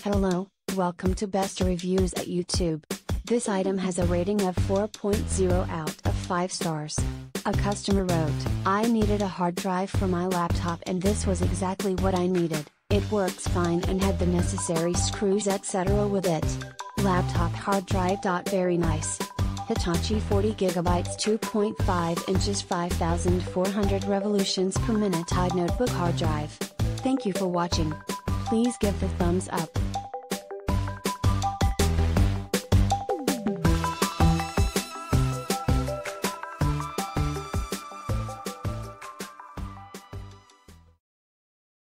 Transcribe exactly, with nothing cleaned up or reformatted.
Hello, welcome to Best Reviews at YouTube. This item has a rating of four point zero out of five stars. A customer wrote, "I needed a hard drive for my laptop and this was exactly what I needed. It works fine and had the necessary screws et cetera with it. Laptop hard drive. Very nice. Hitachi forty gigabytes two point five inches five thousand four hundred revolutions per minute notebook hard drive." Thank you for watching. Please give the thumbs up.